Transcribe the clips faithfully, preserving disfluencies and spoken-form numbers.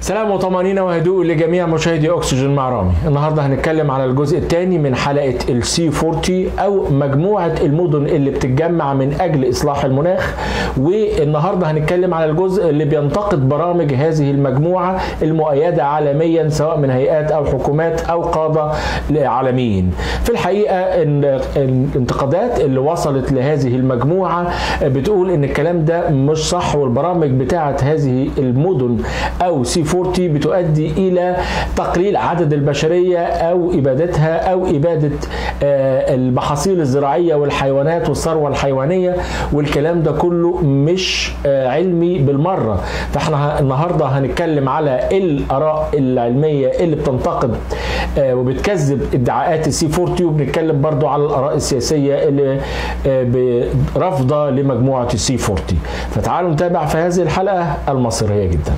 سلام وطمأنينة وهدوء لجميع مشاهدي أكسجين مع رامي. النهارده هنتكلم على الجزء الثاني من حلقة السي أربعين أو مجموعة المدن اللي بتتجمع من أجل إصلاح المناخ، والنهارده هنتكلم على الجزء اللي بينتقد برامج هذه المجموعة المؤيدة عالميا سواء من هيئات أو حكومات أو قادة عالميين. في الحقيقة إن الانتقادات اللي وصلت لهذه المجموعة بتقول إن الكلام ده مش صح، والبرامج بتاعت هذه المدن أو سي أربعين بتؤدي إلى تقليل عدد البشرية أو إبادتها أو إبادة المحاصيل الزراعية والحيوانات والثروة الحيوانية، والكلام ده كله مش علمي بالمرة. فاحنا النهاردة هنتكلم على الآراء العلمية اللي بتنتقد وبتكذب ادعاءات السي أربعين، وبنتكلم برضو على الآراء السياسية اللي رافضة لمجموعة السي أربعين. فتعالوا نتابع في هذه الحلقة المصيرية جدا.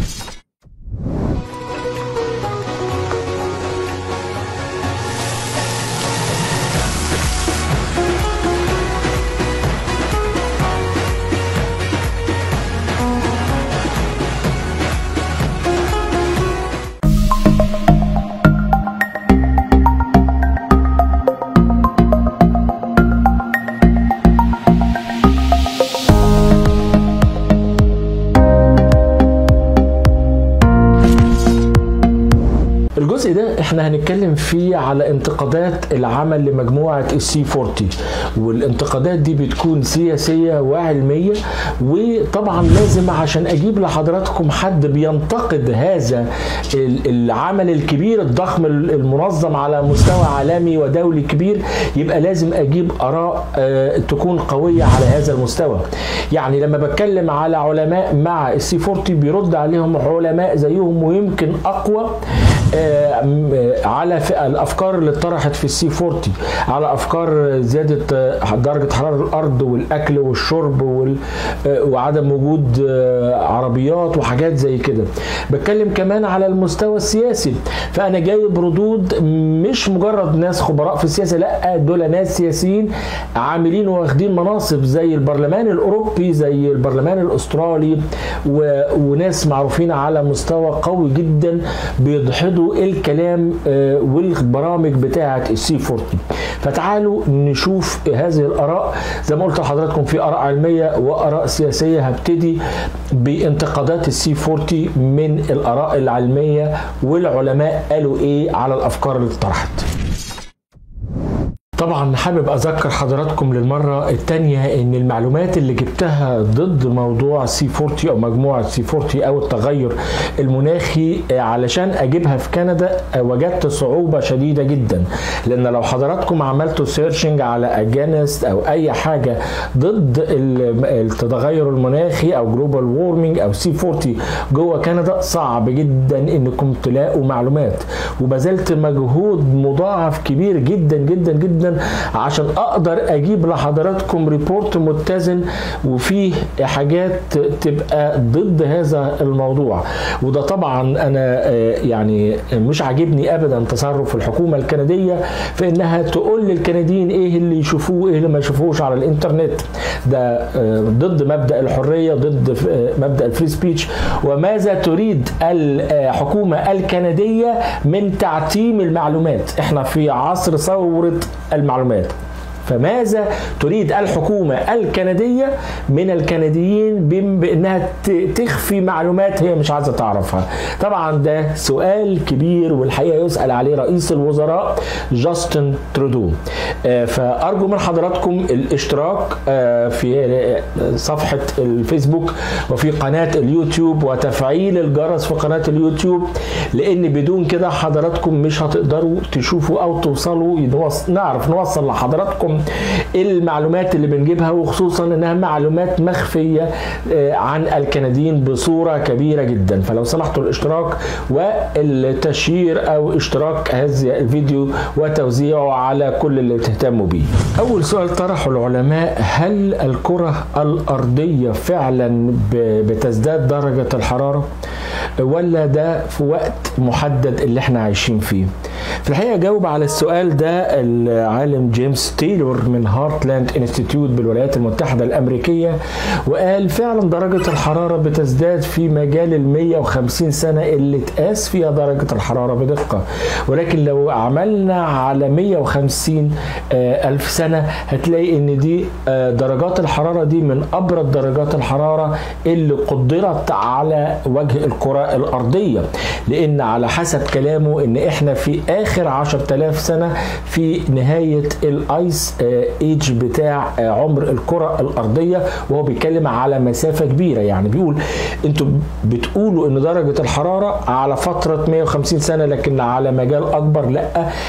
الجزء ده احنا هنتكلم فيه على انتقادات العمل لمجموعة السي أربعين، والانتقادات دي بتكون سياسية وعلمية، وطبعا لازم عشان اجيب لحضراتكم حد بينتقد هذا العمل الكبير الضخم المنظم على مستوى عالمي ودولي كبير، يبقى لازم اجيب اراء اه تكون قوية على هذا المستوى. يعني لما بتكلم على علماء مع السي أربعين بيرد عليهم علماء زيهم ويمكن اقوى على الافكار اللي اتطرحت في السي أربعين، على افكار زياده درجه حراره الارض والاكل والشرب وعدم وجود عربيات وحاجات زي كده. بتكلم كمان على المستوى السياسي، فانا جايب ردود مش مجرد ناس خبراء في السياسه، لا دول ناس سياسيين عاملين واخدين مناصب زي البرلمان الاوروبي زي البرلمان الاسترالي، وناس معروفين على مستوى قوي جدا بيدحضوا الكلام والبرامج بتاعه السي أربعين. فتعالوا نشوف هذه الاراء. زي ما قلت لحضراتكم في اراء علميه واراء سياسيه. هبتدي بانتقادات السي أربعين من الاراء العلميه والعلماء قالوا ايه على الافكار اللي اتطرحت. طبعا حابب اذكر حضراتكم للمره الثانيه ان المعلومات اللي جبتها ضد موضوع سي أربعين او مجموعه سي أربعين او التغير المناخي علشان اجيبها في كندا وجدت صعوبه شديده جدا، لان لو حضراتكم عملتوا سيرشنج على اجانست او اي حاجه ضد التغير المناخي او جلوبال وورمنج او سي أربعين جوه كندا صعب جدا انكم تلاقوا معلومات، وبذلت مجهود مضاعف كبير جدا جدا جدا عشان اقدر اجيب لحضراتكم ريبورت متزن وفيه حاجات تبقى ضد هذا الموضوع. وده طبعا انا يعني مش عاجبني ابدا تصرف الحكومه الكنديه في انها تقول للكنديين ايه اللي يشوفوه ايه اللي ما يشوفوش على الانترنت. ده ضد مبدا الحريه، ضد مبدا الفري سبيتش. وماذا تريد الحكومه الكنديه من تعتيم المعلومات؟ احنا في عصر ثوره المعلومات، فماذا تريد الحكومة الكندية من الكنديين بأنها تخفي معلومات هي مش عايزة تعرفها؟ طبعا ده سؤال كبير والحقيقة يسأل عليه رئيس الوزراء جاستن ترودو. فأرجو من حضراتكم الاشتراك في صفحة الفيسبوك وفي قناة اليوتيوب وتفعيل الجرس في قناة اليوتيوب، لأن بدون كده حضراتكم مش هتقدروا تشوفوا أو توصلوا نعرف نوصل لحضراتكم المعلومات اللي بنجيبها، وخصوصا انها معلومات مخفية عن الكنديين بصورة كبيرة جدا. فلو سمحتوا الاشتراك والتشير او اشتراك هذا الفيديو وتوزيعه على كل اللي تهتموا بيه. اول سؤال طرحه العلماء: هل الكرة الارضية فعلا بتزداد درجة الحرارة؟ ولا ده في وقت محدد اللي احنا عايشين فيه؟ في الحقيقة جاوب على السؤال ده العالم جيمس تايلور من هارتلاند انستيتيوت بالولايات المتحدة الأمريكية، وقال فعلا درجة الحرارة بتزداد في مجال ال مية وخمسين سنة اللي تقاس فيها درجة الحرارة بدقة، ولكن لو عملنا على مية وخمسين ألف سنة هتلاقي ان دي درجات الحرارة دي من أبرد درجات الحرارة اللي قدرت على وجه الكرة الأرضية، لأن على حسب كلامه ان احنا في آخر عشرة آلاف سنة في نهاية الايس ايج بتاع عمر الكرة الأرضية، وهو بيتكلم على مسافة كبيرة. يعني بيقول انتوا بتقولوا ان درجة الحرارة على فترة مية وخمسين سنة، لكن على مجال أكبر لا،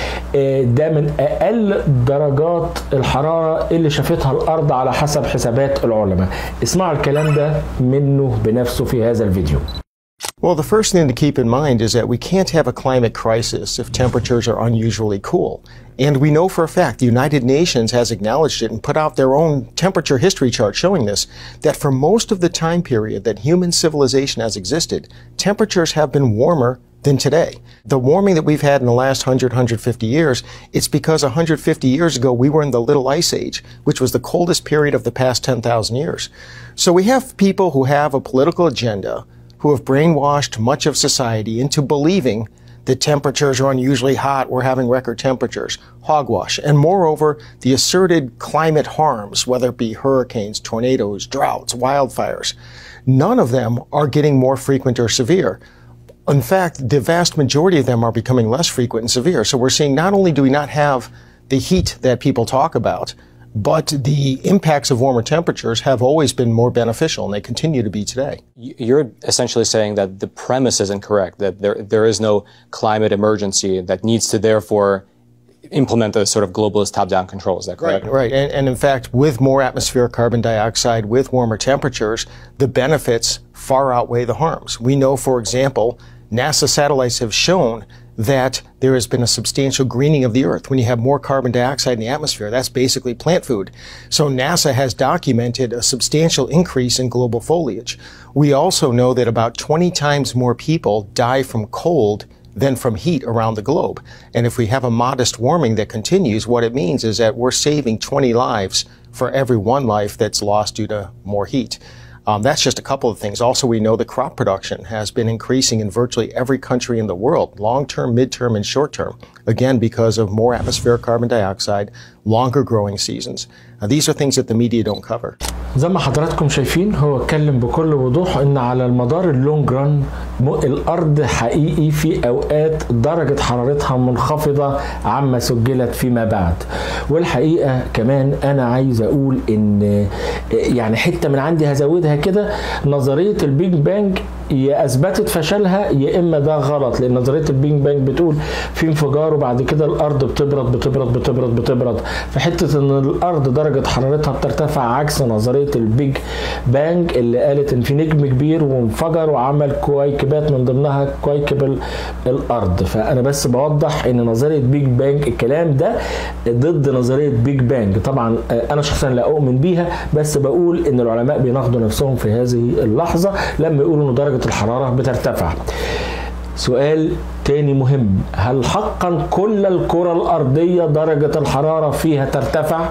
ده من أقل درجات الحرارة اللي شافتها الأرض على حسب حسابات العلماء. اسمعوا الكلام ده منه بنفسه في هذا الفيديو. Well, the first thing to keep in mind is that we can't have a climate crisis if temperatures are unusually cool. And we know for a fact the United Nations has acknowledged it and put out their own temperature history chart showing this, that for most of the time period that human civilization has existed, temperatures have been warmer than today. The warming that we've had in the last one hundred, one hundred fifty years, it's because one hundred fifty years ago we were in the Little Ice Age, which was the coldest period of the past ten thousand years. So we have people who have a political agenda who have brainwashed much of society into believing that temperatures are unusually hot, we're having record temperatures, hogwash. And moreover, the asserted climate harms, whether it be hurricanes, tornadoes, droughts, wildfires, none of them are getting more frequent or severe. In fact, the vast majority of them are becoming less frequent and severe. So we're seeing not only do we not have the heat that people talk about, but the impacts of warmer temperatures have always been more beneficial, and they continue to be today. You're essentially saying that the premise isn't correct, that there there is no climate emergency that needs to therefore implement the sort of globalist top-down control. Is that correct? Right, right. And, and in fact, with more atmospheric carbon dioxide, with warmer temperatures, the benefits far outweigh the harms. We know, for example, NASA satellites have shown that there has been a substantial greening of the Earth. When you have more carbon dioxide in the atmosphere, that's basically plant food. So NASA has documented a substantial increase in global foliage. We also know that about twenty times more people die from cold than from heat around the globe. And if we have a modest warming that continues, what it means is that we're saving twenty lives for every one life that's lost due to more heat. Um, that's just a couple of things. Also, we know that crop production has been increasing in virtually every country in the world, long-term, mid-term, and short-term, again, because of more atmospheric carbon dioxide, longer growing seasons. Now, these are things that the media don't cover. زي ما حضراتكم شايفين هو اتكلم بكل وضوح ان على المدار اللونج ران الارض حقيقي في اوقات درجة حرارتها منخفضة عما سجلت فيما بعد. والحقيقة كمان انا عايز اقول ان يعني حتة من عندي هزودها كده، نظرية البيج بانج يا اثبتت فشلها يا اما ده غلط، لان نظريه البيج بانج بتقول في انفجار وبعد كده الارض بتبرد بتبرد بتبرد بتبرد، فحته ان الارض درجه حرارتها بترتفع عكس نظريه البيج بانج اللي قالت ان في نجم كبير وانفجر وعمل كويكبات من ضمنها كويكب الارض. فانا بس بوضح ان نظريه بيج بانج الكلام ده ضد نظريه بيج بانج. طبعا انا شخصيا لا اؤمن بيها، بس بقول ان العلماء بيناقضوا نفسهم في هذه اللحظه لما يقولوا ان درجه الحرارة بترتفع. سؤال تاني مهم، هل حقا كل الكرة الأرضية درجة الحرارة فيها ترتفع؟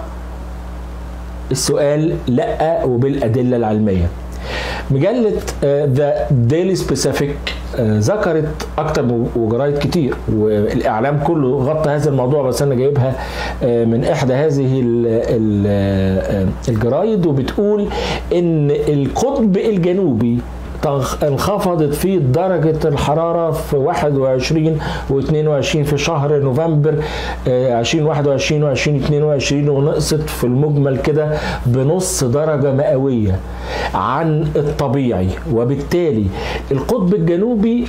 السؤال لا، وبالأدلة العلمية. مجلة ذا ديلي سبيسيفيك ذكرت أكتر وجرايد كتير والإعلام كله غطى هذا الموضوع، بس أنا جايبها من إحدى هذه الجرايد، وبتقول إن القطب الجنوبي انخفضت فيه درجة الحرارة في واحد وعشرين واثنين وعشرين في شهر نوفمبر عشرين واحد وعشرين وعشرين اثنين وعشرين، ونقصت في المجمل كده بنص درجة مئوية عن الطبيعي. وبالتالي القطب الجنوبي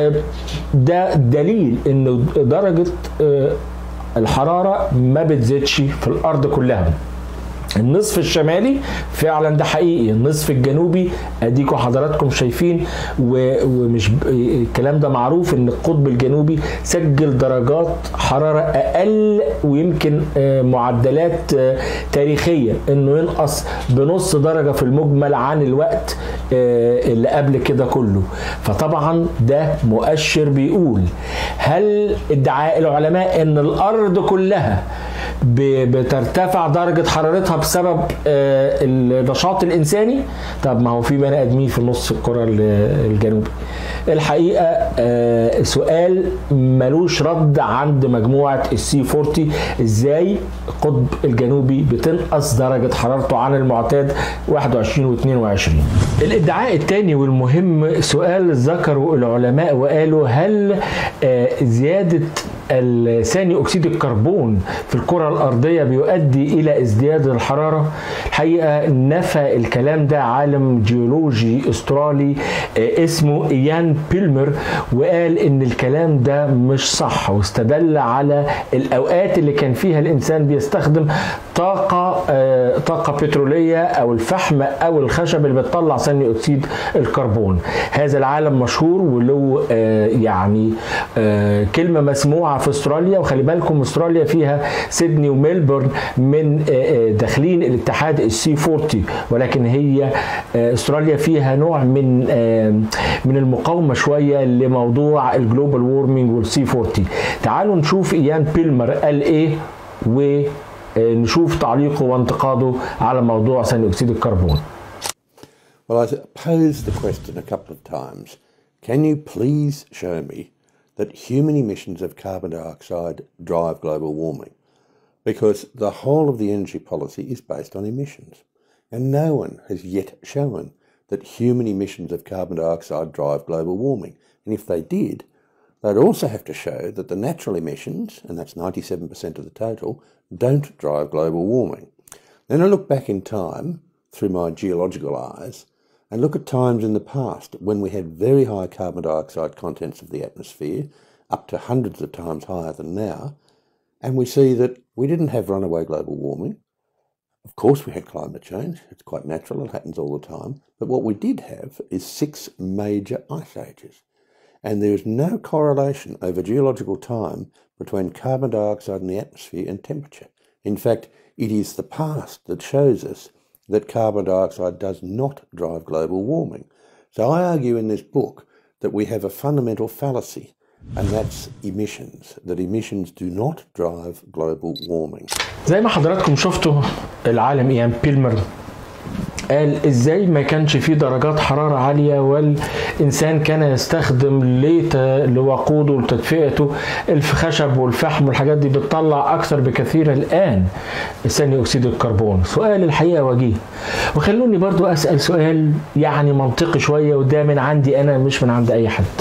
ده دليل ان درجة الحرارة ما بتزيدش في الارض كلها. النصف الشمالي فعلا ده حقيقي، النصف الجنوبي اديكم حضراتكم شايفين، ومش الكلام ده معروف ان القطب الجنوبي سجل درجات حرارة اقل ويمكن معدلات تاريخية انه ينقص بنص درجة في المجمل عن الوقت اللي قبل كده كله. فطبعا ده مؤشر بيقول هل ادعاء العلماء ان الارض كلها بترتفع درجة حرارتها بسبب النشاط الإنساني؟ طب ما هو في بني آدمين في نص الكرة الجنوبي. الحقيقة سؤال ملوش رد عند مجموعة السي أربعين، ازاي القطب الجنوبي بتنقص درجة حرارته عن المعتاد واحد وعشرين واثنين وعشرين. الادعاء الثاني والمهم سؤال ذكروا العلماء وقالوا هل زيادة ثاني اكسيد الكربون في الكرة الارضية بيؤدي الى ازدياد الحرارة؟ الحقيقة نفى الكلام ده عالم جيولوجي استرالي اسمه إيان بيلمر، وقال ان الكلام ده مش صح، واستدل على الاوقات اللي كان فيها الانسان بيستخدم طاقة طاقة بترولية او الفحم او الخشب اللي بتطلع ثاني اكسيد الكربون. هذا العالم مشهور وله يعني كلمة مسموعة في استراليا، وخلي بالكم استراليا فيها سيدني وميلبورن من داخلين الاتحاد السي أربعين، ولكن هي استراليا فيها نوع من من المقاومة شوية لموضوع الجلوبال وورمينج والسي أربعين. تعالوا نشوف إيان بيلمر قال ايه ونشوف تعليقه وانتقاده على موضوع ثاني اكسيد الكربون. Well, I posed the question a couple of times. Can you please show me that human emissions of carbon dioxide drive global warming? Because the whole of the energy policy is based on emissions. And no one has yet shown that human emissions of carbon dioxide drive global warming. And if they did, they'd also have to show that the natural emissions, and that's ninety-seven percent of the total, don't drive global warming. Then I look back in time through my geological eyes and look at times in the past when we had very high carbon dioxide contents of the atmosphere, up to hundreds of times higher than now, and we see that we didn't have runaway global warming. Of course we had climate change, it's quite natural, it happens all the time, but what we did have is six major ice ages. And there is no correlation over geological time between carbon dioxide in the atmosphere and temperature. In fact, it is the past that shows us that carbon dioxide does not drive global warming. So I argue in this book that we have a fundamental fallacy, and that's emissions, that emissions do not drive global warming. زي ما حضراتكم شفتوا العالم إيان بيلمر قال ازاي ما كانش فيه درجات حرارة عالية والإنسان كان يستخدم لوقوده ولتدفئته الخشب والفحم والحاجات دي بتطلع أكثر بكثير الآن ثاني أكسيد الكربون. سؤال الحقيقة وجيه، وخلوني برضو أسأل سؤال يعني منطقي شوية وده من عندي أنا مش من عند أي حد.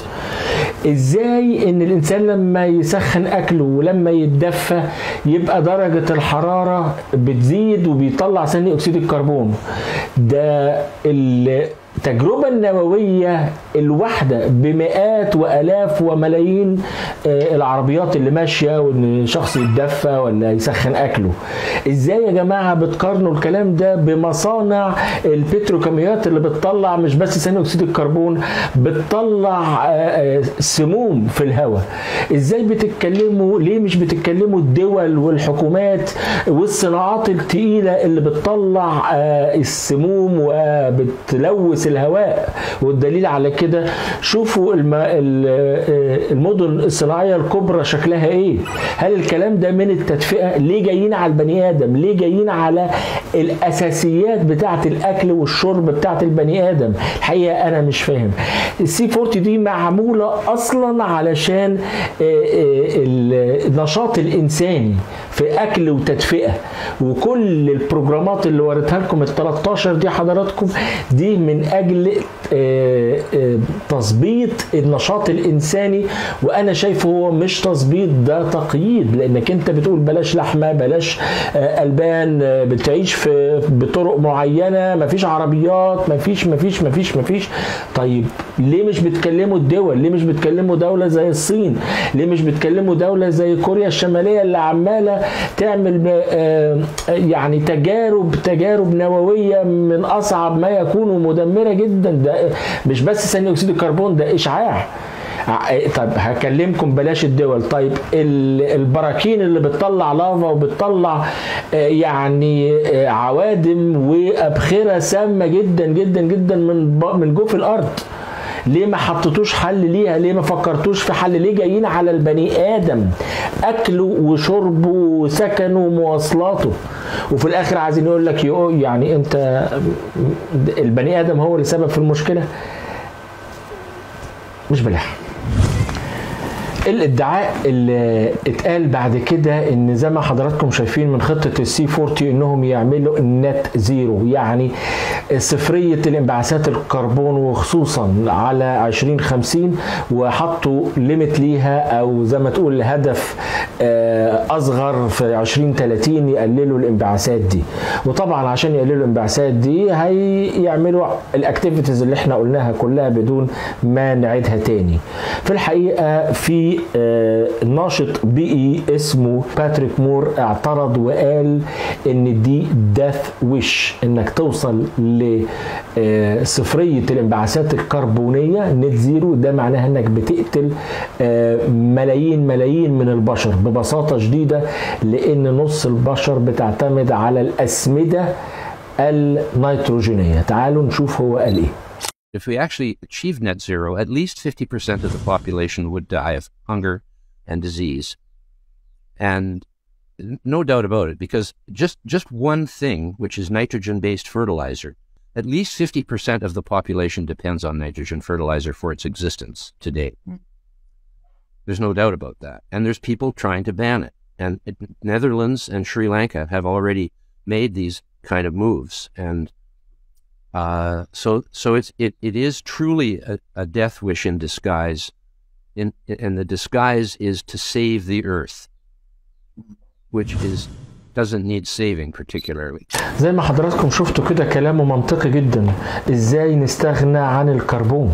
ازاي ان الانسان لما يسخن اكله ولما يتدفى يبقى درجة الحرارة بتزيد وبيطلع ثاني اكسيد الكربون؟ ده التجربة النووية الواحدة بمئات والاف وملايين العربيات اللي ماشية وان شخص يتدفى ولا يسخن اكله. ازاي يا جماعة بتقارنوا الكلام ده بمصانع البتروكيماويات اللي بتطلع مش بس ثاني اكسيد الكربون، بتطلع سموم في الهواء؟ ازاي بتتكلموا؟ ليه مش بتتكلموا الدول والحكومات والصناعات التقيلة اللي بتطلع السموم وبتلوث الهواء؟ والدليل على كده شوفوا المدن الصناعية الكبرى شكلها ايه. هل الكلام ده من التدفئة؟ ليه جايين على البني ادم؟ ليه جايين على الاساسيات بتاعة الاكل والشرب بتاعة البني ادم؟ الحقيقة انا مش فاهم. السي أربعين دي معمولة اصلا علشان النشاط الانساني في اكل وتدفئة، وكل البروجرامات اللي وريتها لكم ال ثلاثة عشر دي حضراتكم دي من اجل تظبيط النشاط الانساني، وانا شايفه هو مش تظبيط، ده تقييد، لانك انت بتقول بلاش لحمه، بلاش البان، بتعيش في بطرق معينه، مفيش عربيات، مفيش مفيش مفيش مفيش. طيب ليه مش بتكلموا الدول؟ ليه مش بتكلموا دوله زي الصين؟ ليه مش بتكلموا دوله زي كوريا الشماليه اللي عماله تعمل يعني تجارب تجارب نوويه من اصعب ما يكون ومدمره جدا؟ ده مش بس ثاني اكسيد الكربون، ده اشعاع. طيب هكلمكم بلاش الدول، طيب البراكين اللي بتطلع لافا وبتطلع يعني عوادم وابخره سامه جدا جدا جدا من من جوف الارض، ليه ما حطيتوش حل ليها؟ ليه ما فكرتوش في حل؟ ليه جايين على البني ادم اكله وشربه وسكنه ومواصلاته، وفي الاخر عايزين يقول لك يعني انت البني ادم هو اللي سبب في المشكله؟ مش بلاح. الادعاء اللي اتقال بعد كده ان زي ما حضراتكم شايفين من خطه السي أربعين انهم يعملوا النت زيرو، يعني صفريه الانبعاثات الكربون، وخصوصا على عشرين خمسين، وحطوا ليميت ليها او زي ما تقول هدف اصغر في عشرين ثلاثين يقللوا الانبعاثات دي. وطبعا عشان يقللوا الانبعاثات دي هيعملوا الاكتيفيتيز اللي احنا قلناها كلها بدون ما نعيدها تاني. في الحقيقه في ناشط بيئي اسمه باتريك مور اعترض وقال ان دي داث ويش، انك توصل لصفريه الانبعاثات الكربونيه نت زيرو، ده معناها انك بتقتل ملايين ملايين من البشر ببساطه شديده، لان نص البشر بتعتمد على الاسمده النيتروجينيه. تعالوا نشوف هو قال ايه. If we actually achieve net zero, at least fifty percent of the population would die of hunger and disease. And no doubt about it, because just, just one thing, which is nitrogen-based fertilizer, at least fifty percent of the population depends on nitrogen fertilizer for its existence today. Mm. There's no doubt about that. And there's people trying to ban it. And it, Netherlands and Sri Lanka have already made these kind of moves. And Uh, so, so it's, it, it is truly a, a death wish in disguise, in, and the disguise is to save the earth, which is, doesn't need saving particularly. زي ما حضراتكم شفتوا كده كلامه منطقي جدا، ازاي نستغنى عن الكربون.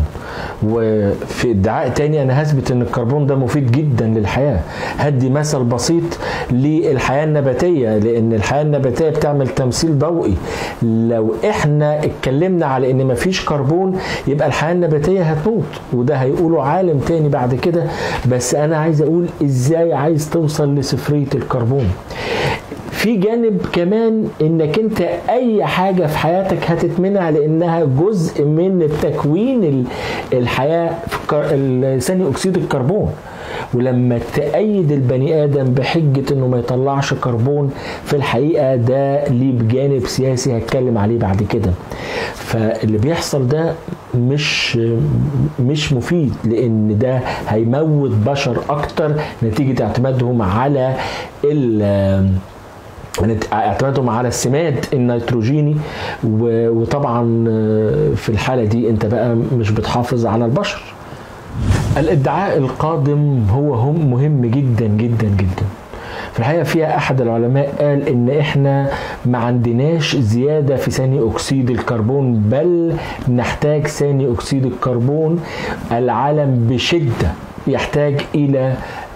وفي ادعاء تاني انا هثبت ان الكربون ده مفيد جدا للحياة. هدي مثل بسيط للحياة النباتية، لان الحياة النباتية بتعمل تمثيل ضوئي. لو احنا اتكلمنا على ان مفيش كربون يبقى الحياة النباتية هتموت، وده هيقوله عالم تاني بعد كده. بس انا عايز اقول ازاي عايز توصل لصفرية الكربون. في جانب كمان انك انت اي حاجة في حياتك هتتمنع لانها جزء من التكوين الحياة في ثاني اكسيد الكربون. ولما تأيد البني آدم بحجة انه ما يطلعش كربون، في الحقيقة ده ليه بجانب سياسي هتكلم عليه بعد كده. فاللي بيحصل ده مش مش مفيد، لان ده هيموت بشر اكتر نتيجة اعتمادهم على ال اعتمادهم على السماد النيتروجيني. وطبعا في الحالة دي انت بقى مش بتحافظ على البشر. الادعاء القادم هو هم مهم جدا جدا جدا. في الحقيقة فيها احد العلماء قال ان احنا ما عندناش زيادة في ثاني اكسيد الكربون، بل نحتاج ثاني اكسيد الكربون. العالم بشدة يحتاج الى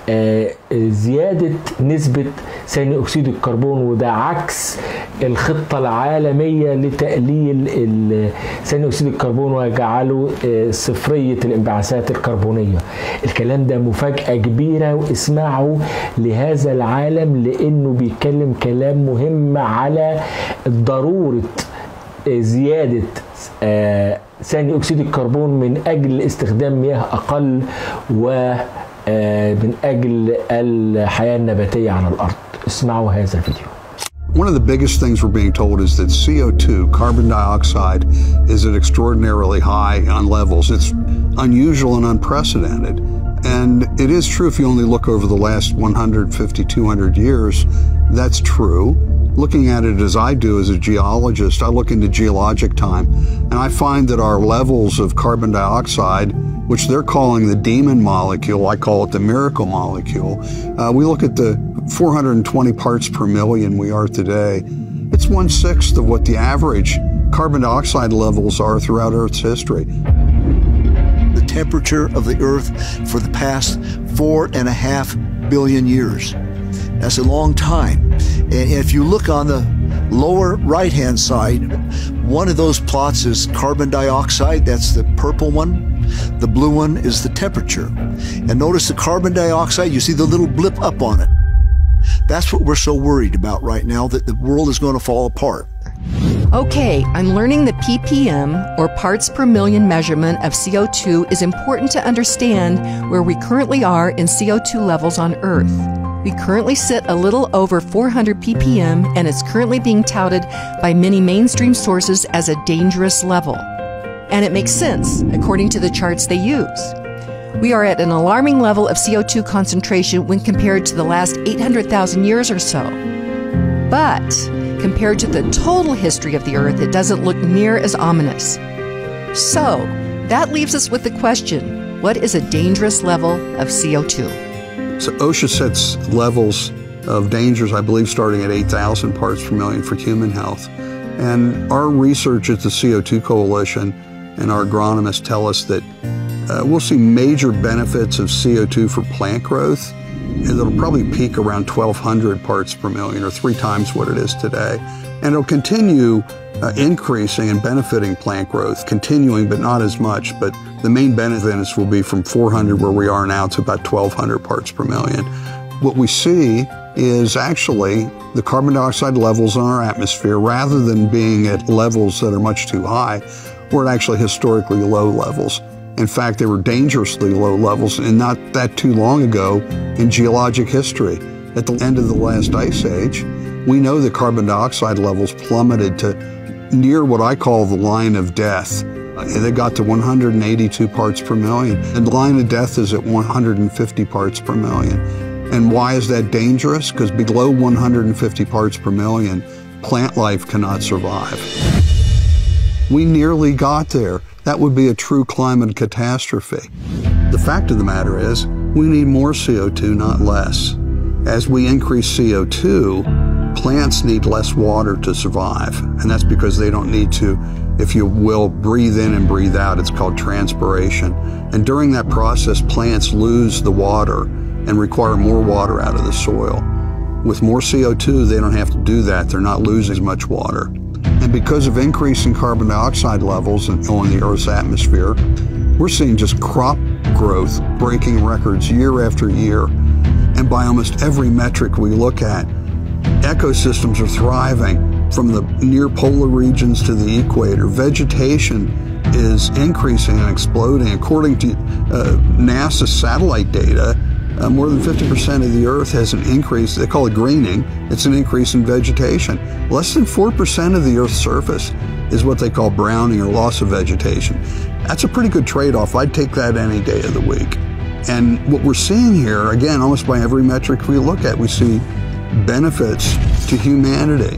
زيادة نسبة ثاني أكسيد الكربون، وده عكس الخطة العالمية لتقليل ثاني أكسيد الكربون وجعله صفرية الانبعاثات الكربونية. الكلام ده مفاجأة كبيرة، واسمعوا لهذا العالم لأنه بيتكلم كلام مهم على ضرورة زيادة ثاني أكسيد الكربون من أجل استخدام مياه أقل و من أجل الحياة النباتية على الأرض. اسمعوا هذا الفيديو. One of the biggest things we're being told is that C O two, carbon dioxide, is at extraordinarily high on levels. It's unusual and unprecedented. And it is true if you only look over the last one hundred fifty, two hundred years, that's true. looking at it as I do as a geologist, I look into geologic time, and I find that our levels of carbon dioxide, which they're calling the demon molecule, I call it the miracle molecule, uh, we look at the four hundred twenty parts per million we are today. It's one-sixth of what the average carbon dioxide levels are throughout Earth's history. The temperature of the Earth for the past four and a half billion years. That's a long time. And if you look on the lower right-hand side, one of those plots is carbon dioxide. That's the purple one. The blue one is the temperature. And notice the carbon dioxide, you see the little blip up on it. That's what we're so worried about right now, that the world is going to fall apart. Okay, I'm learning the P P M, or parts per million measurement of C O two, is important to understand where we currently are in C O two levels on Earth. We currently sit a little over four hundred P P M, and it's currently being touted by many mainstream sources as a dangerous level. And it makes sense, according to the charts they use. We are at an alarming level of C O two concentration when compared to the last eight hundred thousand years or so. But compared to the total history of the Earth, it doesn't look near as ominous. So, that leaves us with the question, what is a dangerous level of C O two? So OSHA sets levels of dangers, I believe, starting at eight thousand parts per million for human health. And our research at the C O two Coalition and our agronomists tell us that uh, we'll see major benefits of C O two for plant growth. And it'll probably peak around twelve hundred parts per million, or three times what it is today. And it'll continue uh, increasing and benefiting plant growth, continuing, but not as much. But the main benefits will be from four hundred, where we are now, to about twelve hundred parts per million. What we see is actually the carbon dioxide levels in our atmosphere, rather than being at levels that are much too high, we're at actually historically low levels. In fact, they were dangerously low levels, and not that too long ago in geologic history. At the end of the last ice age, we know that carbon dioxide levels plummeted to near what I call the line of death. They got to one hundred eighty-two parts per million, and the line of death is at one hundred fifty parts per million. And why is that dangerous? Because below one hundred fifty parts per million, plant life cannot survive. We nearly got there. That would be a true climate catastrophe. The fact of the matter is, we need more C O two, not less. As we increase C O two, plants need less water to survive. And that's because they don't need to, if you will, breathe in and breathe out. It's called transpiration. And during that process, plants lose the water and require more water out of the soil. With more C O two, they don't have to do that. They're not losing as much water. And because of increasing carbon dioxide levels in, in the Earth's atmosphere, we're seeing just crop growth breaking records year after year. And by almost every metric we look at, ecosystems are thriving from the near polar regions to the equator. Vegetation is increasing and exploding. According to uh, NASA satellite data, Uh, more than fifty percent of the Earth has an increase, they call it greening, it's an increase in vegetation. Less than four percent of the Earth's surface is what they call browning, or loss of vegetation. That's a pretty good trade-off. I'd take that any day of the week. And what we're seeing here, again, almost by every metric we look at, we see benefits to humanity.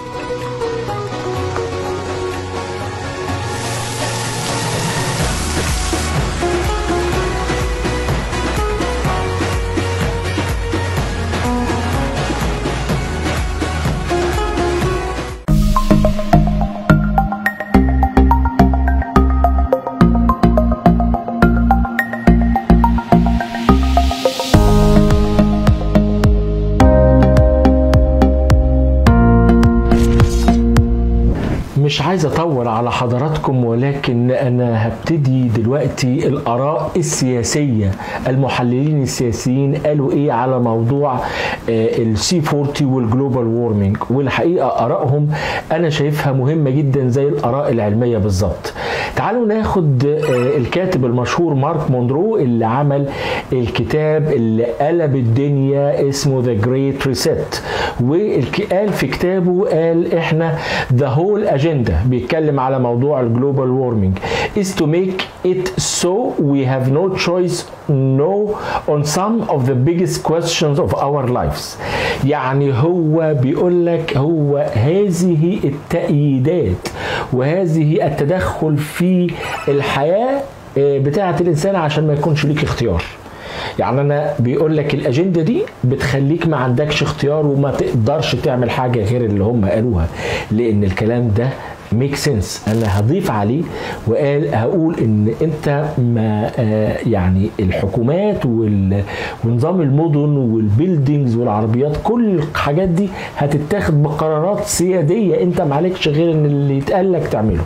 مش عايز اطول على حضراتكم، ولكن انا هبتدي دلوقتي الاراء السياسيه. المحللين السياسيين قالوا ايه على موضوع السي أربعين والجلوبال وورمينج، والحقيقه ارائهم انا شايفها مهمه جدا زي الاراء العلميه بالظبط. تعالوا ناخد الكاتب المشهور مارك مونرو اللي عمل الكتاب اللي قلب الدنيا اسمه The Great Reset، وقال في كتابه قال احنا the whole agenda بيتكلم على موضوع الجلوبال وورمينج is to make it so we have no choice know on some of the biggest questions of our lives. يعني هو بيقول لك هو هذه التأييدات وهذه التدخل في الحياة بتاعة الإنسان عشان ما يكونش ليك اختيار. يعني أنا بيقول لك الأجندة دي بتخليك ما عندكش اختيار وما تقدرش تعمل حاجة غير اللي هم قالوها، لأن الكلام ده ميك سنس. انا هضيف عليه وقال هقول ان انت ما آه يعني الحكومات ونظام المدن والبيلدينجز والعربيات كل الحاجات دي هتتاخد بقرارات سياديه، انت معلكش غير ان اللي يتقال لك تعمله.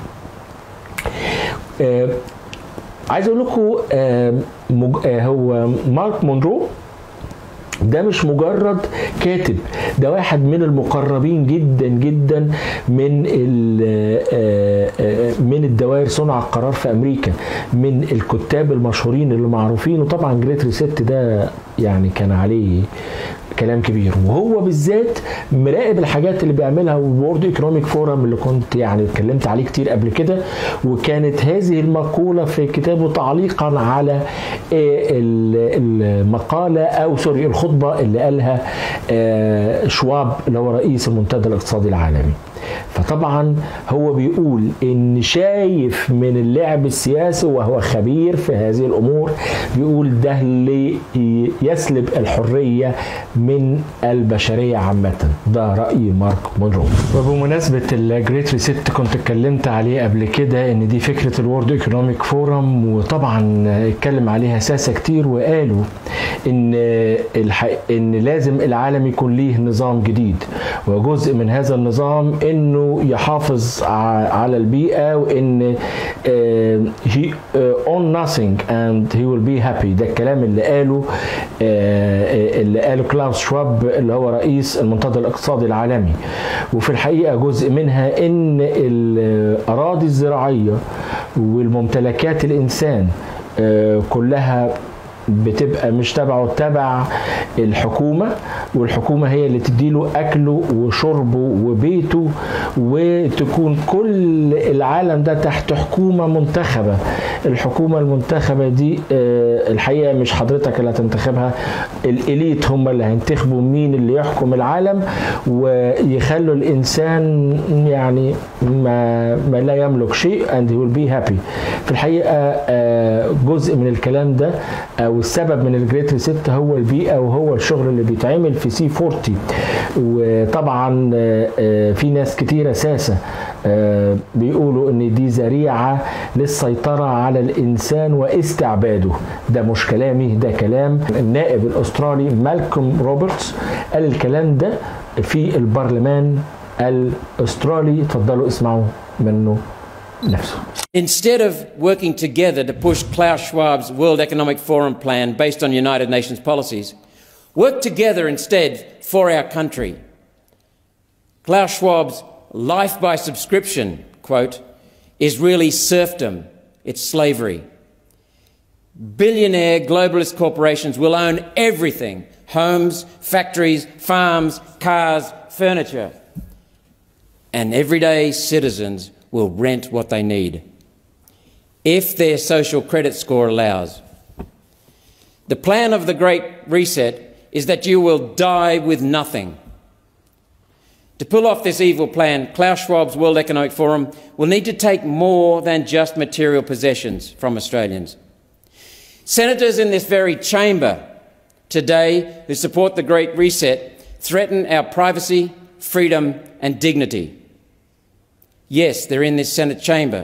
آه عايز اقول لكم آه آه هو مارك مونرو ده مش مجرد كاتب، ده واحد من المقربين جدا جدا من من الدوائر صنع القرار في امريكا، من الكتاب المشهورين اللي معروفين. وطبعا جريت ريست ده يعني كان عليه كلام كبير، وهو بالذات مراقب الحاجات اللي بيعملها الورد ايكونوميك فورم اللي كنت يعني اتكلمت عليه كتير قبل كده. وكانت هذه المقولة في كتابه تعليقا على المقالة او سوري الخطبة اللي قالها شواب اللي هو رئيس المنتدى الاقتصادي العالمي. فطبعا هو بيقول ان شايف من اللعب السياسي وهو خبير في هذه الامور، بيقول ده اللي يسلب الحرية من البشرية عامة. ده رأي مارك مونرو. وبمناسبة الجريت ريست كنت اتكلمت عليه قبل كده ان دي فكرة الورد ايكونوميك فورم، وطبعا اتكلم عليها ساسة كتير وقالوا ان الح... ان لازم العالم يكون ليه نظام جديد، وجزء من هذا النظام انه يحافظ على البيئة، وان he own nothing and he will be happy. ده الكلام اللي قاله اللي قاله كلاوس شواب اللي هو رئيس المنتدى الاقتصادي العالمي. وفي الحقيقة جزء منها ان الاراضي الزراعية والممتلكات الانسان كلها بتبقى مش تبعه، تبع الحكومة، والحكومة هي اللي تديله أكله وشربه وبيته، وتكون كل العالم ده تحت حكومة منتخبة. الحكومة المنتخبة دي الحقيقة مش حضرتك اللي هتنتخبها، الإليت هم اللي هينتخبوا مين اللي يحكم العالم، ويخلوا الإنسان يعني ما, ما لا يملك شيء and he will be happy. في الحقيقة جزء من الكلام ده والسبب من الجريت ريست هو البيئة وهو الشغل اللي بيتعمل في سي أربعين. وطبعا في ناس كتيرة ساسة بيقولوا ان دي ذريعة للسيطرة على الانسان واستعباده. ده مش كلامي، ده كلام النائب الاسترالي مالكوم روبرتس، قال الكلام ده في البرلمان الاسترالي. اتفضلوا اسمعوا منه نفسه. Instead of working together to push Klaus Schwab's World Economic Forum plan based on United Nations policies, work together instead for our country. Klaus Schwab's life by subscription, quote, is really serfdom. It's slavery. Billionaire globalist corporations will own everything: homes, factories, farms, cars, furniture. And everyday citizens will rent what they need, if their social credit score allows. The plan of the Great Reset is that you will die with nothing. To pull off this evil plan, Klaus Schwab's World Economic Forum will need to take more than just material possessions from Australians. Senators in this very chamber today who support the Great Reset threaten our privacy, freedom and dignity. Yes, they're in this Senate chamber.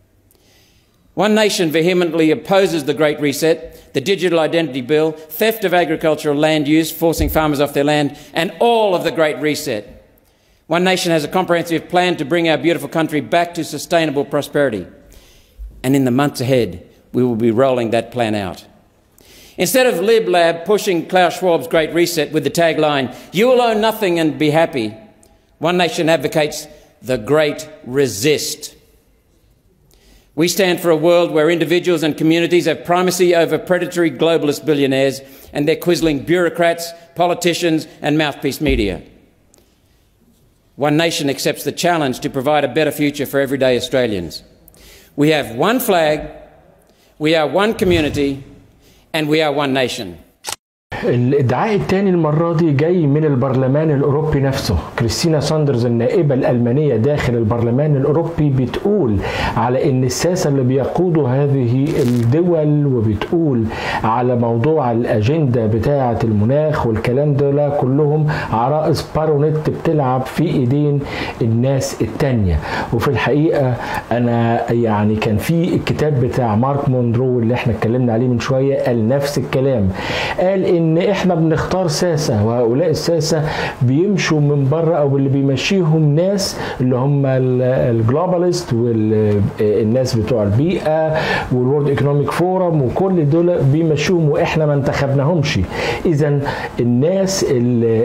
One nation vehemently opposes the Great Reset, the Digital Identity Bill, theft of agricultural land use, forcing farmers off their land, and all of the Great Reset. One nation has a comprehensive plan to bring our beautiful country back to sustainable prosperity. And in the months ahead, we will be rolling that plan out. Instead of Lib Lab pushing Klaus Schwab's Great Reset with the tagline, "You will own nothing and be happy," One Nation advocates the Great Resist. We stand for a world where individuals and communities have primacy over predatory globalist billionaires and their quizzling bureaucrats, politicians and mouthpiece media. One Nation accepts the challenge to provide a better future for everyday Australians. We have one flag, we are one community, and we are one nation. الادعاء الثاني المرة دي جاي من البرلمان الأوروبي نفسه. كريستينا ساندرز النائبة الألمانية داخل البرلمان الأوروبي بتقول على إن الساسة اللي بيقودوا هذه الدول، وبتقول على موضوع الأجندة بتاعة المناخ والكلام ده كلهم عرائس بارونيت بتلعب في إيدين الناس التانية. وفي الحقيقة أنا يعني كان في الكتاب بتاع مارك مونرو اللي احنا اتكلمنا عليه من شوية قال نفس الكلام، قال إن ان احنا بنختار ساسة، وهؤلاء الساسة بيمشوا من بره او اللي بيمشيهم ناس اللي هم الجلوباليست والناس بتوع البيئة والورد ايكونوميك فورم، وكل دول بيمشوهم واحنا ما انتخبناهمش. اذا الناس اللي,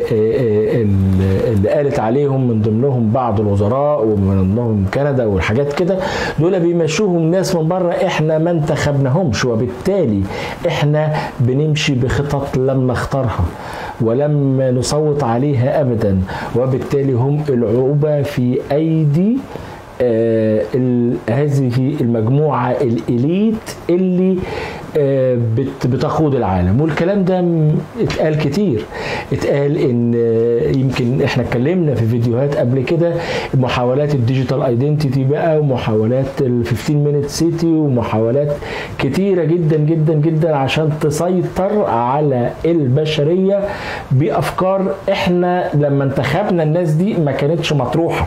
اللي قالت عليهم من ضمنهم بعض الوزراء ومن ضمنهم كندا والحاجات كده، دول بيمشوهم ناس من بره احنا ما انتخبناهمش، وبالتالي احنا بنمشي بخطط لم نختارها ولم نصوت عليها أبدا، وبالتالي هم العقوبة في أيدي آه هذه المجموعة الإليت اللي آه بتقود العالم. والكلام ده اتقال كتير، اتقال ان يمكن احنا اتكلمنا في فيديوهات قبل كده محاولات الديجيتال ايدنتيتي بقى، ومحاولات ال خمستاشر مينت سيتي، ومحاولات كتيرة جدا جدا جدا عشان تسيطر على البشرية بأفكار احنا لما انتخبنا الناس دي ما كانتش مطروحة.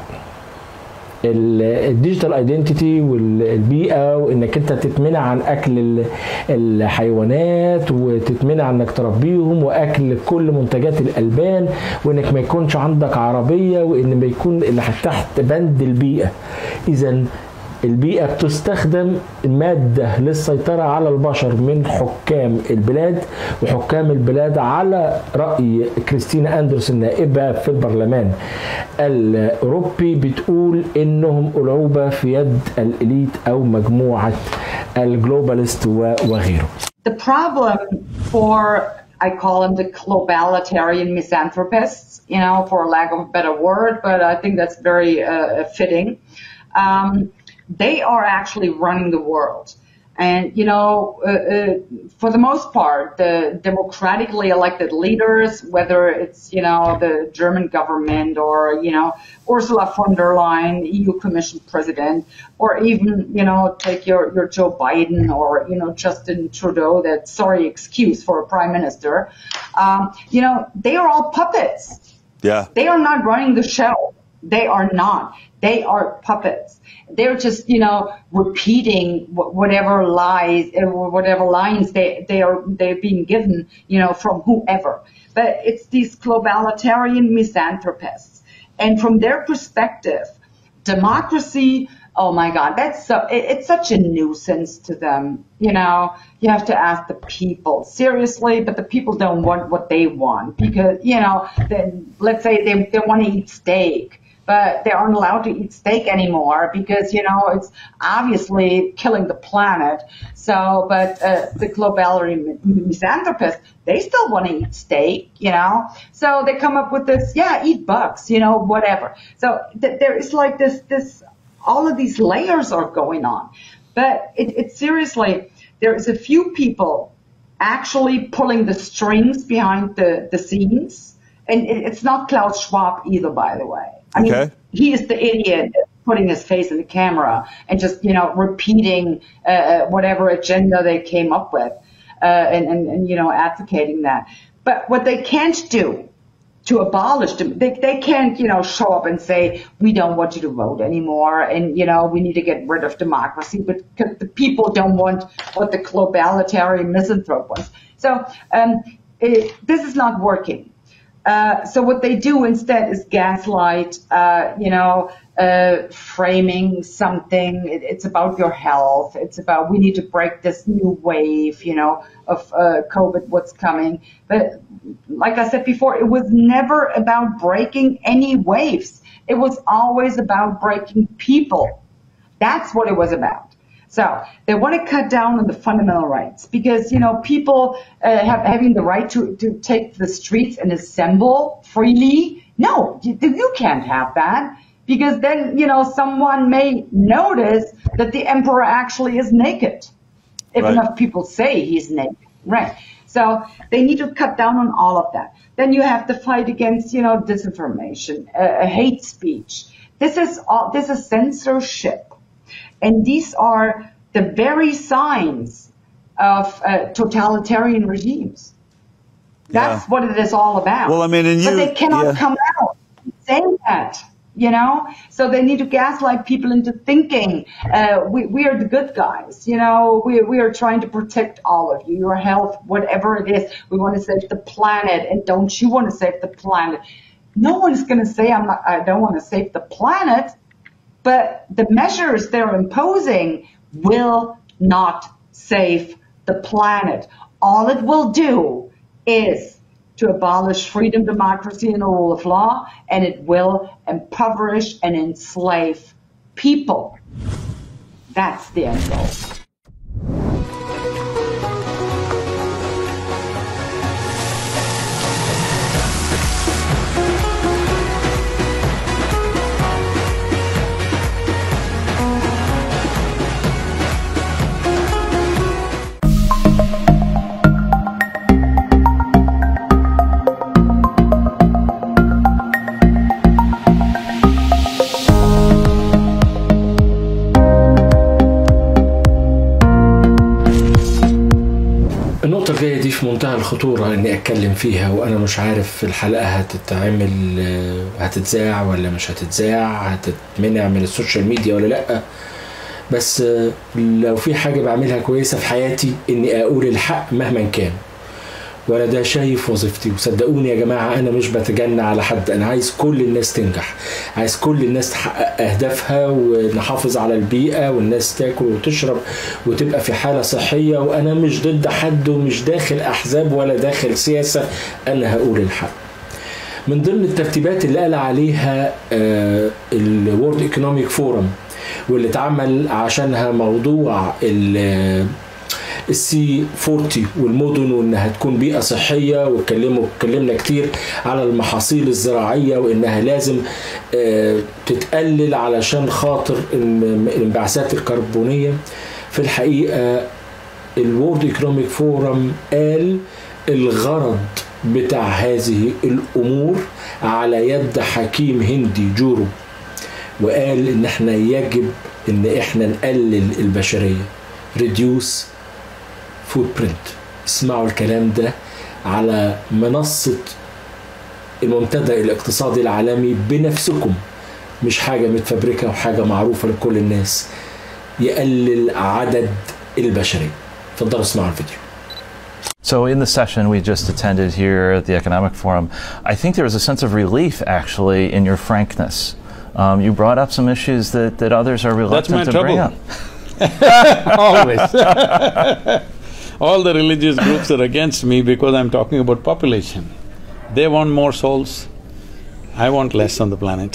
الديجيتال ايدنتيتي والبيئه، وانك انت تتمنع عن اكل الحيوانات وتتمنع انك تربيهم، واكل كل منتجات الالبان، وانك ما يكونش عندك عربيه، وان ما يكون اللي تحت بند البيئه. اذا البيئة بتستخدم مادة للسيطرة على البشر من حكام البلاد، وحكام البلاد على رأي كريستينا أندرسون نائبة في البرلمان الأوروبي بتقول إنهم ألعوبة في يد الإليت أو مجموعة الجلوباليست وغيره. The problem for, I call them the globalitarian misanthropists, you know, for lack of a better word, but I think that's very uh, fitting. Um, They are actually running the world. And, you know, uh, uh, for the most part, the democratically elected leaders, whether it's, you know, the German government or, you know, Ursula von der Leyen, E U Commission President, or even, you know, take your, your Joe Biden or, you know, Justin Trudeau, that sorry excuse for a prime minister, um, you know, they are all puppets. Yeah. They are not running the show. They are not. They are puppets. They're just, you know, repeating whatever lies, whatever lines they, they are, they're being given, you know, from whoever. But it's these globalitarian misanthropists. And from their perspective, democracy, oh my God, that's so, it's such a nuisance to them. You know, you have to ask the people seriously, but the people don't want what they want because, you know, then let's say they, they want to eat steak. But they aren't allowed to eat steak anymore because, you know, it's obviously killing the planet. So, but uh, the global misanthropists, they still want to eat steak, you know. So they come up with this, yeah, eat bugs, you know, whatever. So th- there is like this, this, all of these layers are going on. But it, it seriously, there is a few people actually pulling the strings behind the, the scenes. And it, it's not Klaus Schwab either, by the way. I mean, okay. He is the idiot putting his face in the camera and just, you know, repeating uh, whatever agenda they came up with uh, and, and, and, you know, advocating that. But what they can't do to abolish them, they, they can't, you know, show up and say, we don't want you to vote anymore and, you know, we need to get rid of democracy, but the people don't want what the globalitarian misanthrope wants. So um, it, this is not working. Uh, so what they do instead is gaslight, uh, you know, uh, framing something. It, it's about your health. It's about we need to break this new wave, you know, of uh, COVID, what's coming. But like I said before, it was never about breaking any waves. It was always about breaking people. That's what it was about. So they want to cut down on the fundamental rights because, you know, people uh, have having the right to, to take the streets and assemble freely. No, you, you can't have that because then, you know, someone may notice that the emperor actually is naked. If right. enough people say he's naked, Right. So they need to cut down on all of that. Then you have to fight against, you know, disinformation, uh, hate speech. This is all, this is censorship. And these are the very signs of uh, totalitarian regimes. That's yeah. what it is all about. Well, I mean, and you, but they cannot yeah. come out and say that, you know? So they need to gaslight people into thinking, uh, we, we are the good guys, you know? We, we are trying to protect all of you, your health, whatever it is. We want to save the planet, and don't you want to save the planet? No one's going to say, I'm not, I don't want to save the planet, but the measures they're imposing will not save the planet. All it will do is to abolish freedom, democracy, and the rule of law, and it will impoverish and enslave people. That's the end goal. النقطة الجاية دي في منتهى الخطورة إني أتكلم فيها، وأنا مش عارف الحلقة هتتعمل هتتذاع ولا مش هتتذاع، هتتمنع من السوشيال ميديا ولا لأ. بس لو في حاجة بعملها كويسة في حياتي إني أقول الحق مهما كان، وأنا ده شايف وظيفتي. وصدقوني يا جماعة أنا مش بتجنى على حد، أنا عايز كل الناس تنجح، عايز كل الناس تحقق أهدافها، ونحافظ على البيئة، والناس تاكل وتشرب وتبقى في حالة صحية. وأنا مش ضد حد، ومش داخل أحزاب ولا داخل سياسة، أنا هقول الحق. من ضمن الترتيبات اللي قال عليها الورد ايكونوميك فورم، واللي اتعمل عشانها موضوع السي أربعين والمدن، وانها تكون بيئة صحية، واتكلموا اتكلمنا كتير على المحاصيل الزراعية، وانها لازم تتقلل علشان خاطر الانبعاثات الكربونية. في الحقيقة الورد ايكونوميك فورم قال الغرض بتاع هذه الامور على يد حكيم هندي جورو، وقال ان احنا يجب ان احنا نقلل البشرية، reduce footprint. اسمعوا الكلام ده على منصة المنتدى الاقتصادي العالمي بنفسكم، مش حاجة متفبركة وحاجة معروفة لكل الناس. يقلل عدد البشرية. اتفضلوا اسمعوا الفيديو. So in the session we just attended here at the Economic Forum, I think there was a sense of relief actually in your frankness. Um, you brought up some issues that, that others are reluctant to trouble. bring up. Always. All the religious groups are against me because I'm talking about population. They want more souls, I want less on the planet.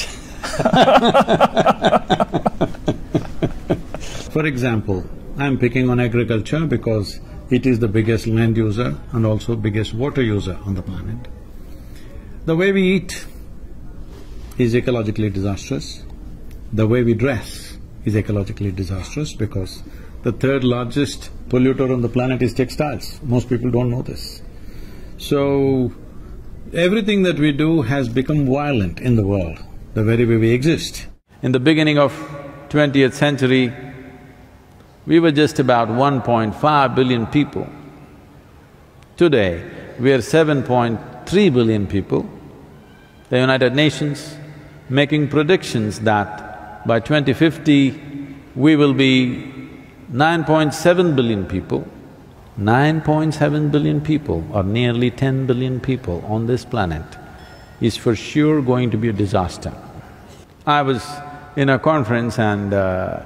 For example, I'm picking on agriculture because it is the biggest land user and also biggest water user on the planet. The way we eat is ecologically disastrous. The way we dress is ecologically disastrous because the third largest polluter on the planet is textiles. Most people don't know this. So, everything that we do has become violent in the world, the very way we exist. In the beginning of twentieth century, we were just about one point five billion people. Today, we are seven point three billion people. The United Nations making predictions that by twenty fifty, we will be nine point seven billion people. nine point seven billion people, or nearly ten billion people on this planet, is for sure going to be a disaster. I was in a conference and uh,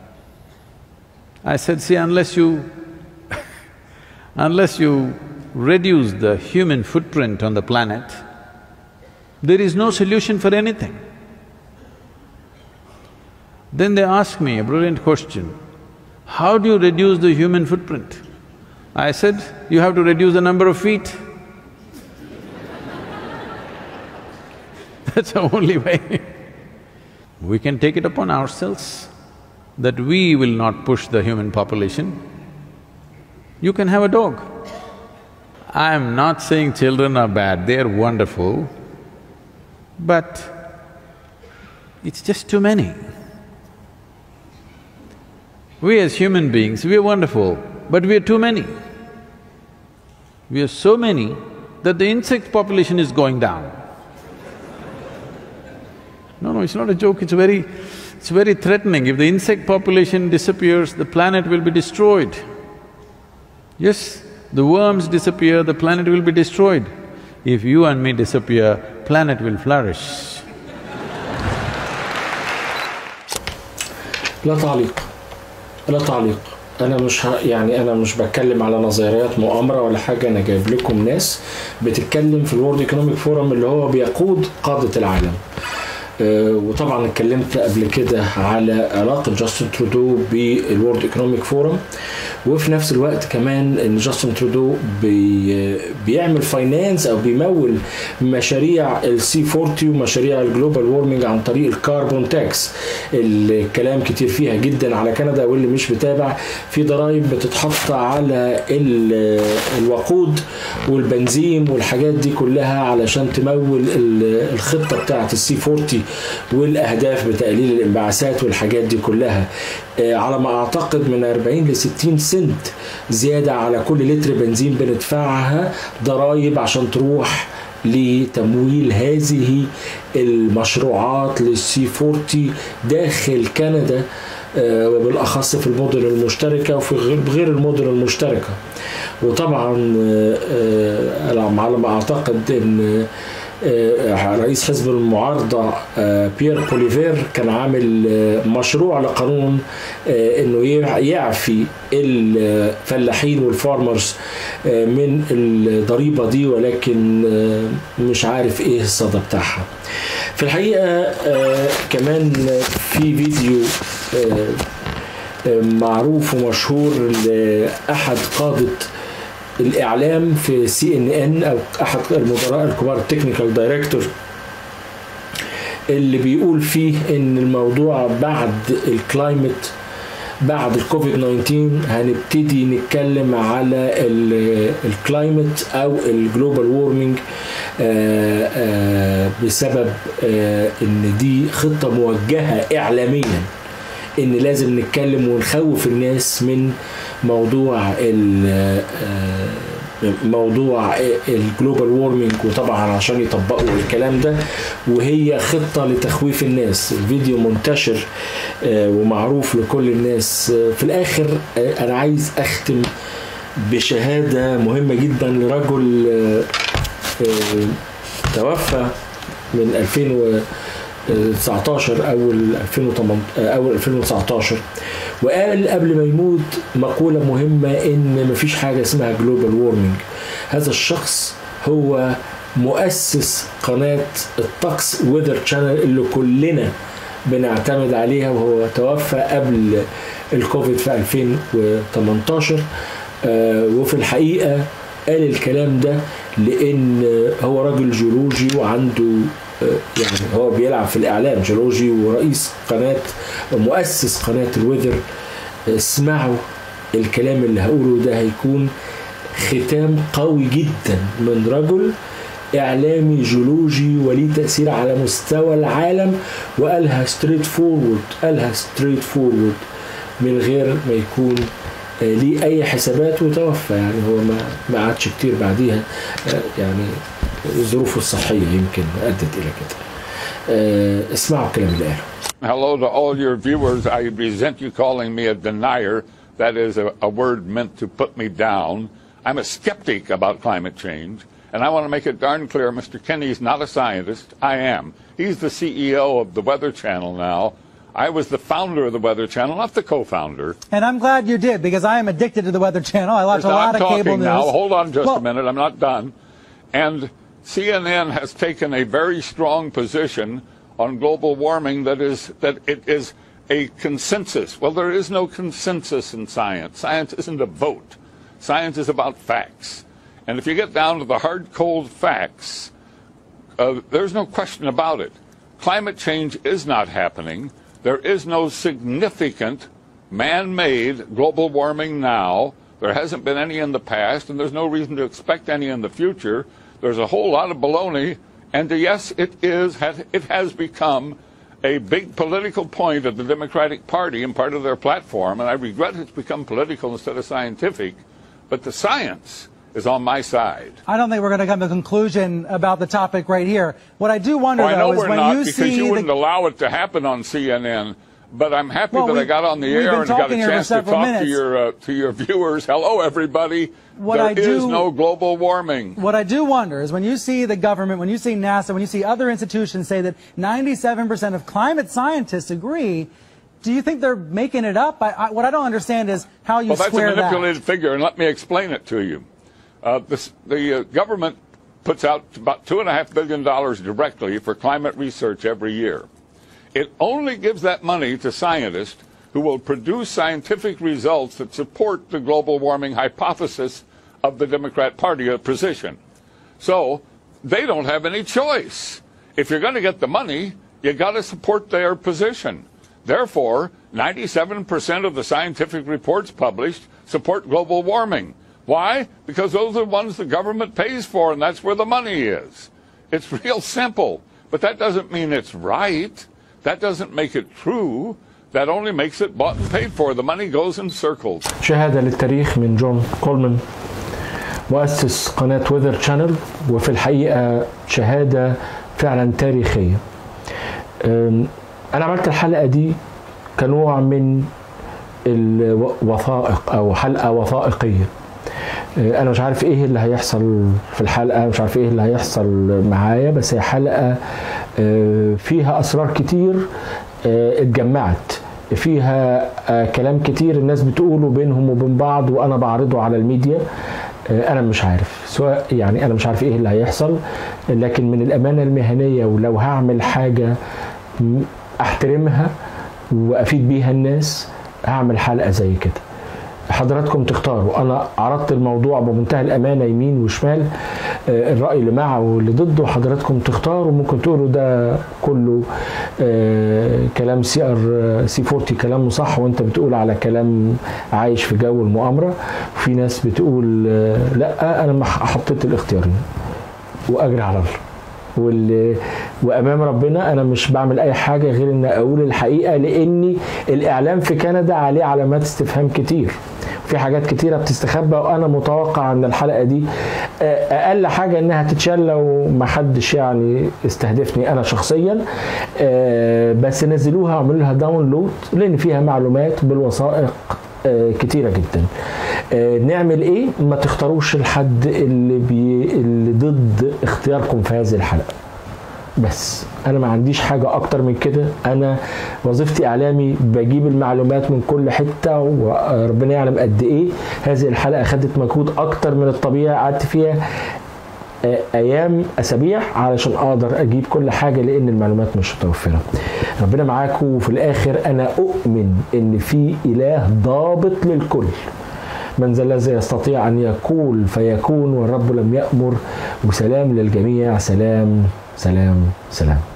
I said, see, unless you unless you reduce the human footprint on the planet, there is no solution for anything. Then they asked me a brilliant question, how do you reduce the human footprint? I said, you have to reduce the number of feet. That's the only way. We can take it upon ourselves that we will not push the human population. You can have a dog. I'm not saying children are bad, they're wonderful, but it's just too many. We as human beings, we are wonderful, but we are too many. We are so many that the insect population is going down. No, no, it's not a joke, it's very… it's very threatening. If the insect population disappears, the planet will be destroyed. Yes, the worms disappear, the planet will be destroyed. If you and me disappear, planet will flourish. لا تعليق لا تعليق أنا مش ه... يعني أنا مش بتكلم على نظريات مؤامرة ولا حاجة. أنا جايب لكم ناس بتتكلم في الورد ايكونوميك فورم اللي هو بيقود قادة العالم. أه وطبعا اتكلمت قبل كده على علاقة جاستن ترودو بالورد ايكونوميك فورم، وفي نفس الوقت كمان ان جاستن ترودو بي بيعمل فاينانس او بيمول مشاريع السي أربعين ومشاريع الجلوبال وورمنج عن طريق الكربون تاكس. الكلام كتير فيها جدا على كندا، واللي مش بتابع في ضرائب بتتحط على الوقود والبنزين والحاجات دي كلها علشان تمول الخطة بتاعت السي أربعين والاهداف بتقليل الانبعاثات والحاجات دي كلها. على ما اعتقد من أربعين لستين سنت زياده على كل لتر بنزين بندفعها ضرائب عشان تروح لتمويل هذه المشروعات للسي أربعين داخل كندا، وبالاخص في المدن المشتركه وفي غير المدن المشتركه. وطبعا على ما اعتقد ان رئيس حزب المعارضة بيير بوليفير كان عامل مشروع لقانون انه يعفي الفلاحين والفارمرز من الضريبة دي، ولكن مش عارف ايه الصدى بتاعها. في الحقيقة كمان في فيديو معروف ومشهور لأحد قادة الإعلام في سي إن إن أو أحد المدراء الكبار التكنيكال دايركتور، اللي بيقول فيه إن الموضوع بعد الكلايمت بعد الكوفيد تسعة عشر هنبتدي نتكلم على الكلايمت أو الجلوبال وورمنج بسبب إن دي خطة موجهة إعلاميا إن لازم نتكلم ونخوف الناس من موضوع موضوع الجلوبال وورمنج، وطبعا عشان يطبقوا الكلام ده، وهي خطة لتخويف الناس. الفيديو منتشر ومعروف لكل الناس. في الآخر أنا عايز أختم بشهادة مهمة جدا لرجل توفى من ألفين وتسعتاشر أول ألفين وتمنتاشر أول ألفين وتسعتاشر، وقال قبل ما يموت مقولة مهمة إن مفيش حاجة اسمها جلوبال وورمنج. هذا الشخص هو مؤسس قناة الطقس ويذر تشانل اللي كلنا بنعتمد عليها، وهو توفى قبل الكوفيد في ألفين وتمنتاشر. وفي الحقيقة قال الكلام ده لأن هو راجل جيولوجي وعنده يعني هو بيلعب في الإعلام جيولوجي ورئيس قناة مؤسس قناة الويذر. اسمعوا الكلام اللي هقوله ده، هيكون ختام قوي جدا من رجل إعلامي جيولوجي وليه تأثير على مستوى العالم، وقالها ستريت فورورد قالها ستريت فورورد من غير ما يكون ليه أي حسابات، وتوفى. يعني هو ما ما قعدش كتير بعديها، يعني ظروفه الصحية يمكن أدت إلى كده. اسمعوا الكلام اللي قاله. Hello to all your viewers. I resent you calling me a denier. That is a, a word meant to put me down. I'm a skeptic about climate change, and I want to make it darn clear Mister Kenny's not a scientist. I am. He's the C E O of the Weather Channel now. I was the founder of the Weather Channel, not the co-founder. And I'm glad you did, because I am addicted to the Weather Channel. I watch a lot I'm of cable news. Now. Hold on just well, a minute. I'm not done. And C N N has taken a very strong position on global warming that is that it is a consensus. Well, there is no consensus in science. Science isn't a vote. Science is about facts. And if you get down to the hard, cold facts, uh, there's no question about it. Climate change is not happening. There is no significant man-made global warming now. There hasn't been any in the past, and there's no reason to expect any in the future. There's a whole lot of baloney, and yes, it is. It has become a big political point of the Democratic Party and part of their platform, and I regret it's become political instead of scientific, but the science is on my side. I don't think we're going to come to a conclusion about the topic right here. What I do wonder, oh, though, I know is we're when not, you because see you wouldn't the... allow it to happen on C N N. But I'm happy well, that we, I got on the air and got a chance to talk minutes. to your uh, to your viewers. Hello, everybody. What there I do, is no global warming. What I do wonder is when you see the government, when you see NASA, when you see other institutions say that ninety-seven percent of climate scientists agree, do you think they're making it up? I, I, what I don't understand is how you well, square that. Well, that's a manipulated that. figure, and let me explain it to you. Uh, this, the uh, government puts out about two and a half billion dollars directly for climate research every year. It only gives that money to scientists who will produce scientific results that support the global warming hypothesis of the Democrat Party position. So they don't have any choice. If you're going to get the money, you got to support their position. Therefore, ninety-seven percent of the scientific reports published support global warming. Why? Because those are the ones the government pays for, and that's where the money is. It's real simple. But that doesn't mean it's right. That doesn't make it true. That only makes it bought and paid for. The money goes in circles. شهادة للتاريخ من جون كولمان مؤسس قناة ويذر شانل، وفي الحقيقة شهادة فعلا تاريخية. أنا عملت الحلقة دي كنوع من الوثائق أو حلقة وثائقية. أنا مش عارف إيه اللي هيحصل في الحلقة، مش عارف إيه اللي هيحصل معايا، بس هي حلقة فيها أسرار كتير اتجمعت، فيها كلام كتير الناس بتقوله بينهم وبين بعض وأنا بعرضه على الميديا. أنا مش عارف، سواء يعني أنا مش عارف إيه اللي هيحصل، لكن من الأمانة المهنية ولو هعمل حاجة أحترمها وأفيد بيها الناس هعمل حلقة زي كده. حضراتكم تختاروا. انا عرضت الموضوع بمنتهى الامانه يمين وشمال، الراي اللي معه واللي ضده حضراتكم تختاروا. ممكن تقولوا ده كله كلام سي ار سي أربعين كلامه صح وانت بتقول على كلام عايش في جو المؤامره، وفي ناس بتقول لا انا حطيت الاختيارين واجري على الله. واللي وامام ربنا انا مش بعمل اي حاجه غير ان اقول الحقيقه، لاني الاعلام في كندا عليه علامات استفهام كتير، في حاجات كتيره بتستخبى، وانا متوقع ان الحلقه دي اقل حاجه انها تتشال لو ما حدش يعني استهدفني انا شخصيا، بس نزلوها واعملوا لها داونلود لان فيها معلومات بالوثائق كتيره جدا. نعمل ايه؟ ما تختاروش الحد اللي بي اللي ضد اختياركم في هذه الحلقه. بس انا ما عنديش حاجه اكتر من كده. انا وظيفتي اعلامي، بجيب المعلومات من كل حته وربنا يعلم قد ايه. هذه الحلقه خدت مجهود اكتر من الطبيعي، قعدت فيها ايام اسابيع علشان اقدر اجيب كل حاجه لان المعلومات مش متوفره. ربنا معاكم، وفي الاخر انا اؤمن ان في اله ضابط للكل. من ذا الذي يستطيع ان يقول فيكون والرب لم يأمر. وسلام للجميع. سلام سلام سلام.